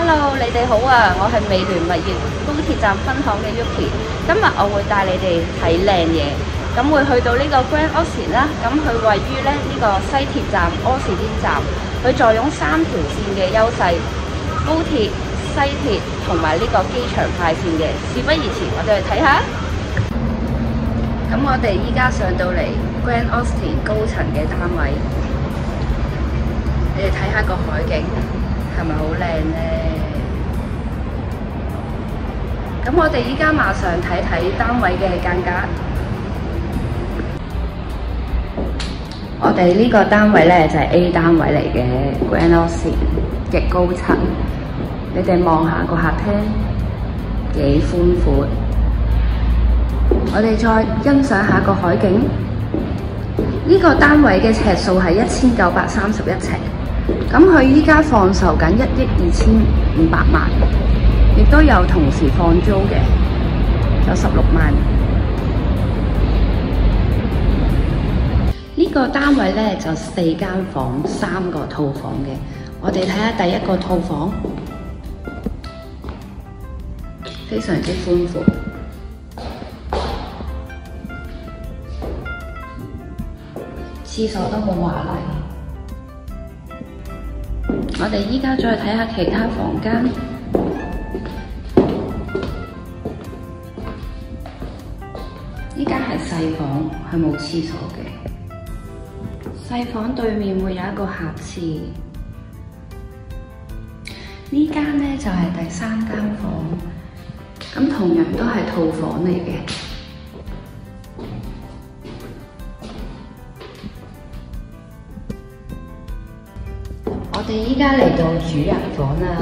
Hello， 你哋好啊！我係美聯物業高鐵站分行嘅 Yuki， 今日我會帶你哋睇靚嘢，咁會去到呢個 Grand Austin 啦。咁佢位於呢個西鐵站柯士甸站，佢坐擁3條線嘅優勢，高鐵、西鐵同埋呢個機場快線嘅。事不宜遲，我哋去睇下。咁我哋依家上到嚟 Grand Austin 高層嘅單位，你哋睇下個海景。係咪好靚呢？咁我哋依家馬上睇睇單位嘅間隔。我哋呢個單位呢，就係 A 單位嚟嘅 Grand Austin 極高層。你哋望下個客廳幾寬闊。我哋再欣賞下個海景。呢個單位嘅尺數係1931尺。咁佢依家放售緊1億2500萬，亦都有同時放租嘅，有16萬。呢個單位呢，就4間房3個套房嘅。我哋睇下第一個套房，非常之寬闊，廁所都好華麗。我哋依家再睇下其他房間，依家係細房，係冇廁所嘅。細房對面會有一個客廁，呢間呢就係第3間房，咁同樣都係套房嚟嘅。我哋依家嚟到主人房啦，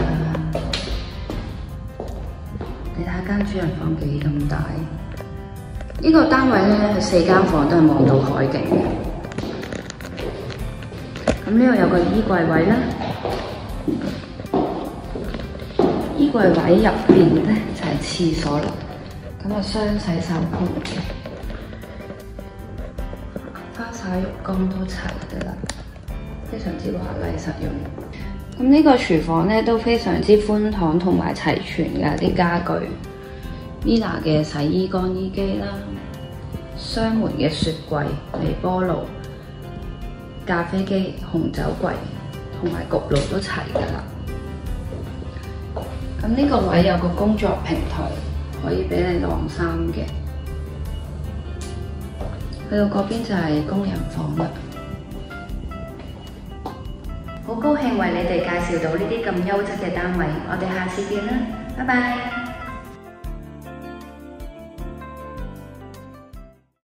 你睇下間主人房幾咁大。呢個單位呢，佢4間房都係望到海景嘅。咁呢度有個衣櫃位啦，衣櫃位入邊呢就係廁所啦。咁啊雙洗手盆嘅，花灑浴缸都齊㗎啦。非常之華麗實用。咁呢個廚房咧都非常之寬敞同埋齊全嘅啲家具。Mina 嘅洗衣乾衣機啦，雙門嘅雪櫃、微波爐、咖啡機、紅酒櫃同埋焗爐都齊㗎啦。咁呢個位有個工作平台，可以俾你晾衫嘅。去到嗰邊就係工人房啦。好高興為你哋介紹到呢啲咁優質嘅單位，我哋下次見啦，拜拜。